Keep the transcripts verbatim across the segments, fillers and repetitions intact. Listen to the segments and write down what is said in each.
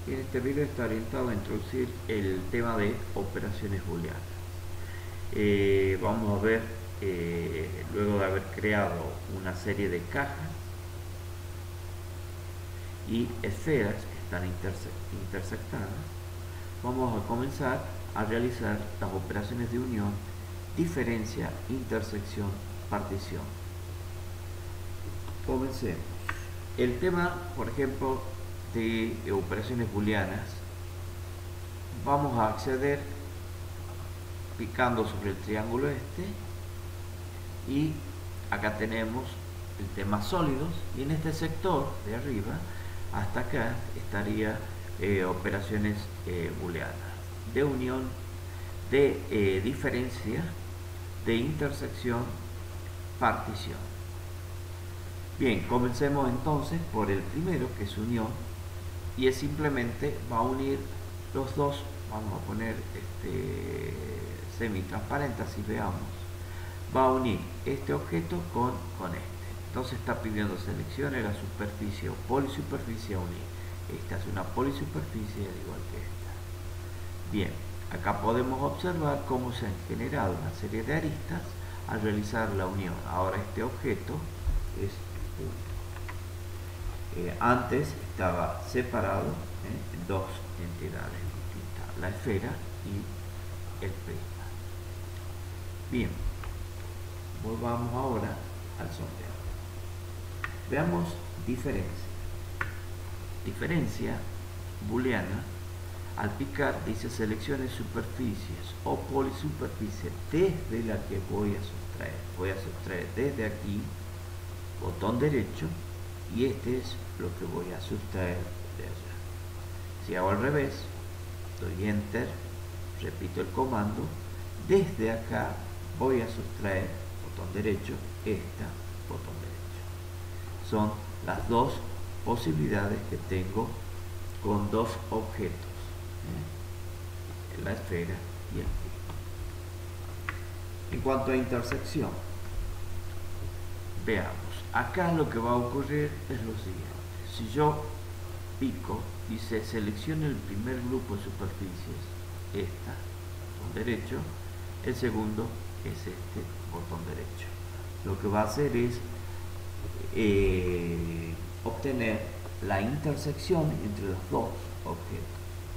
y en este video está orientado a introducir el tema de operaciones booleanas. Eh, vamos a ver, eh, luego de haber creado una serie de cajas y esferas que están interse intersectadas, vamos a comenzar a realizar las operaciones de unión, diferencia, intersección, partición. Comencemos. El tema, por ejemplo, de operaciones booleanas, vamos a acceder picando sobre el triángulo este, y acá tenemos el tema sólidos, y en este sector de arriba hasta acá estaría eh, operaciones eh, booleanas de unión, de eh, diferencia, de intersección, partición. Bien, comencemos entonces por el primero, que es unión, y es simplemente va a unir los dos. Vamos a poner este semi-transparente, así veamos. Va a unir este objeto con, con este. Entonces está pidiendo seleccione la superficie o polisuperficie a unir. Esta es una polisuperficie al igual que esta. Bien, acá podemos observar cómo se han generado una serie de aristas al realizar la unión. Ahora este objeto es uno. Eh, antes estaba separado ¿eh? en dos entidades distintas, la esfera y el prisma. Bien, volvamos ahora al sorteo. Veamos diferencia. Diferencia booleana, al picar dice seleccione superficies o polisuperficie desde la que voy a sustraer. Voy a sustraer desde aquí, botón derecho, y este es lo que voy a sustraer de allá. Si hago al revés, doy enter, repito el comando, desde acá voy a sustraer, botón derecho, esta, botón derecho. Son las dos posibilidades que tengo con dos objetos, ¿eh? la esfera y el prisma. En cuanto a intersección, veamos. Acá lo que va a ocurrir es lo siguiente. Si yo pico, dice seleccione el primer grupo de superficies, esta, botón derecho, el segundo es este, botón derecho. Lo que va a hacer es eh, obtener la intersección entre los dos objetos.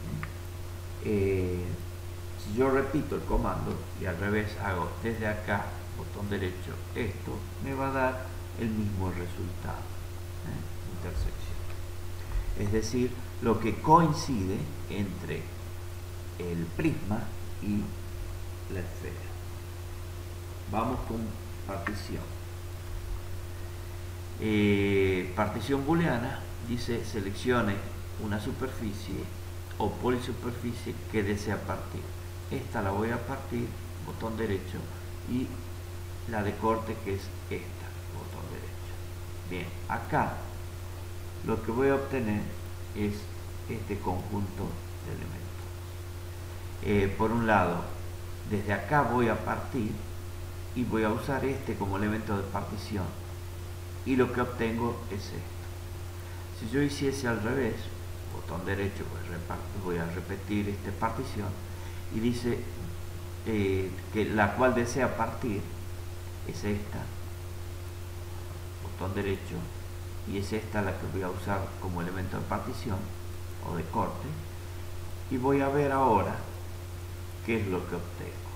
Eh, si yo repito el comando y al revés hago desde acá, botón derecho, esto me va a dar el mismo resultado, ¿eh? intersección. Es decir, lo que coincide entre el prisma y la esfera. Vamos con partición. Eh, partición booleana dice seleccione una superficie o polisuperficie que desea partir. Esta la voy a partir, botón derecho, y la de corte, que es esta, botón derecho. Bien, acá lo que voy a obtener es este conjunto de elementos. Eh, por un lado, desde acá voy a partir y voy a usar este como elemento de partición, y lo que obtengo es esto. Si yo hiciese al revés, botón derecho, pues voy a repetir esta partición, y dice eh, que la cual desea partir es esta, botón derecho, y es esta la que voy a usar como elemento de partición o de corte, y voy a ver ahora qué es lo que obtengo.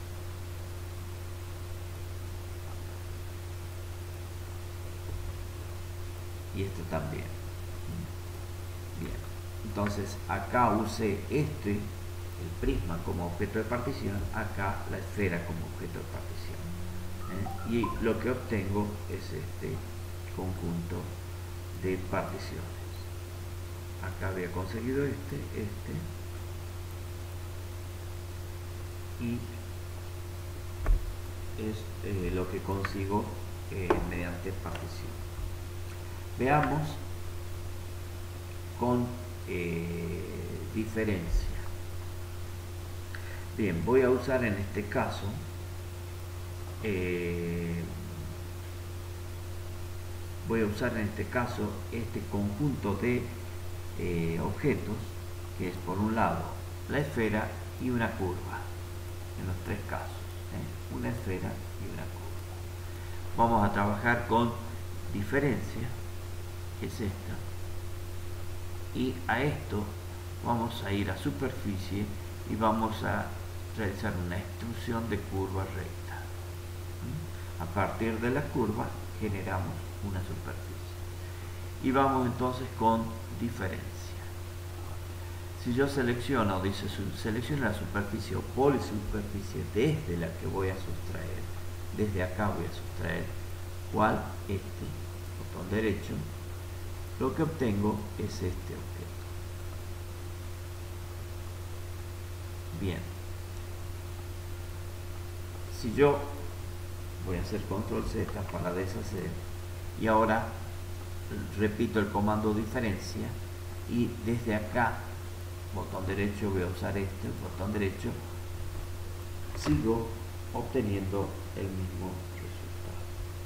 Y esto también. Bien, entonces acá usé este, el prisma, como objeto de partición, acá la esfera como objeto de partición, ¿eh? Y lo que obtengo es este conjunto de particiones. Acá había conseguido este, este, y es eh, lo que consigo eh, mediante partición. Veamos con eh, diferencia. Bien, voy a usar en este caso eh, voy a usar en este caso este conjunto de eh, objetos, que es por un lado la esfera y una curva, en los tres casos, ¿eh? Una esfera y una curva. Vamos a trabajar con diferencia, que es esta, y a esto vamos a ir a superficie y vamos a realizar una extrusión de curva recta. ¿Mm? A partir de la curva generamos una superficie. Y vamos entonces con diferencia. Si yo selecciono, dice, selecciona la superficie o polisuperficie desde la que voy a sustraer, desde acá voy a sustraer, ¿cuál? Este, botón derecho, lo que obtengo es este objeto. Bien. Si yo voy a hacer control Z para deshacer, y ahora repito el comando diferencia, y desde acá, botón derecho, voy a usar este, botón derecho, sigo obteniendo el mismo resultado.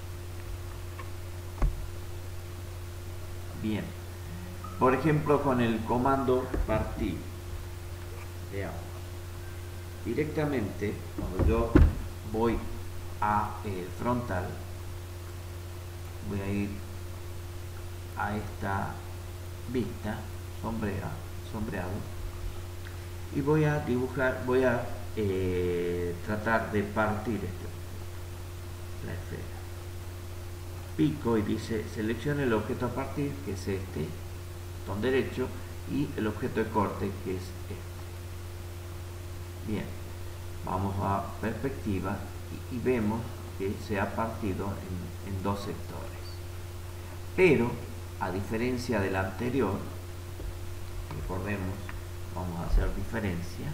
Bien, por ejemplo, con el comando partir, veamos, directamente cuando yo voy a eh, frontal, voy a ir a esta vista sombrea, sombreado, y voy a dibujar, voy a eh, tratar de partir este, la esfera. Pico y dice seleccione el objeto a partir, que es este, botón derecho, y el objeto de corte, que es este. Bien, vamos a perspectiva y, y vemos que se ha partido en, en dos sectores, pero a diferencia del anterior, recordemos, vamos a hacer diferencia,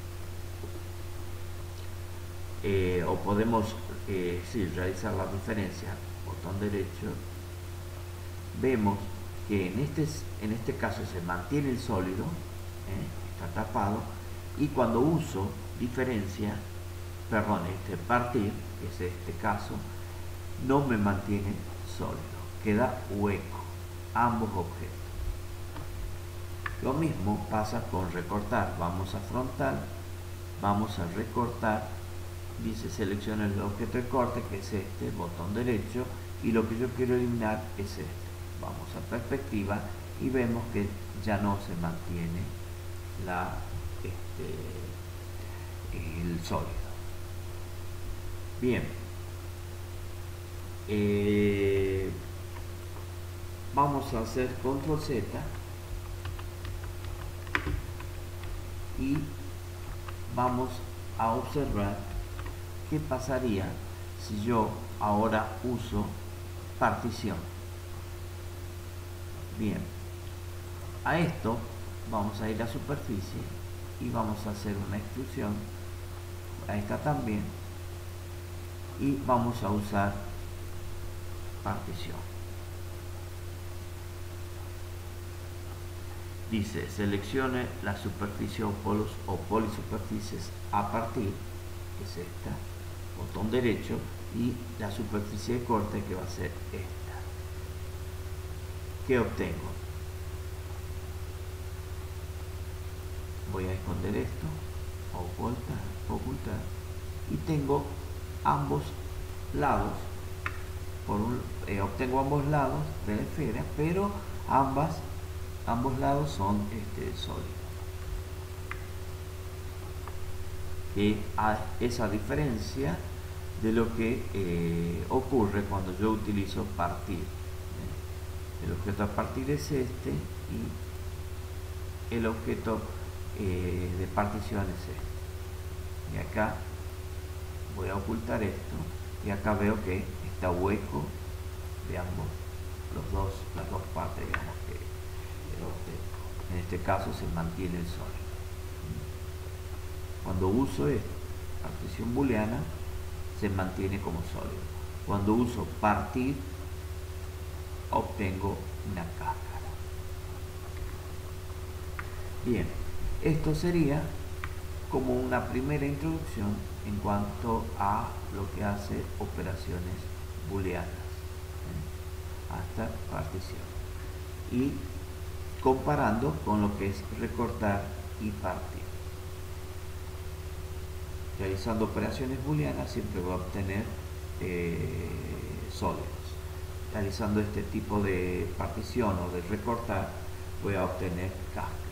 eh, o podemos eh, sí, realizar la diferencia, botón derecho, vemos que en este, en este caso se mantiene el sólido, ¿eh? Está tapado, y cuando uso diferencia, perdón, este partir, que es este caso, no me mantiene sólido, queda hueco ambos objetos. Lo mismo pasa con recortar. Vamos a frontal, vamos a recortar, dice selecciona el objeto de corte, que es este, botón derecho, y lo que yo quiero eliminar es este. Vamos a perspectiva y vemos que ya no se mantiene la, este, el sólido. Bien, eh, vamos a hacer control Z y vamos a observar qué pasaría si yo ahora uso partición. Bien, a esto vamos a ir a superficie y vamos a hacer una extrusión, a esta también, y vamos a usar partición. Dice seleccione la superficie o, polos, o polisuperficies a partir, que es esta, botón derecho, y la superficie de corte, que va a ser esta. ¿Qué obtengo? Voy a esconder esto, ocultar, ocultar, y tengo ambos lados, por un, eh, obtengo ambos lados de la esfera, pero ambas ambos lados son este, sólidos. Que a esa diferencia de lo que eh, ocurre cuando yo utilizo partir. ¿eh? El objeto a partir es este y el objeto eh, de partición es este. Y acá voy a ocultar esto y acá veo que está hueco de ambos, los dos, las dos partes, digamos, que el objeto. En este caso se mantiene el sólido. Cuando uso esto, partición booleana, se mantiene como sólido. Cuando uso partir, obtengo una cáscara. Bien, esto sería como una primera introducción en cuanto a lo que hace operaciones booleanas, ¿eh? Hasta partición. Y comparando con lo que es recortar y partir. Realizando operaciones booleanas siempre voy a obtener eh, sólidos. Realizando este tipo de partición o de recortar voy a obtener cascas.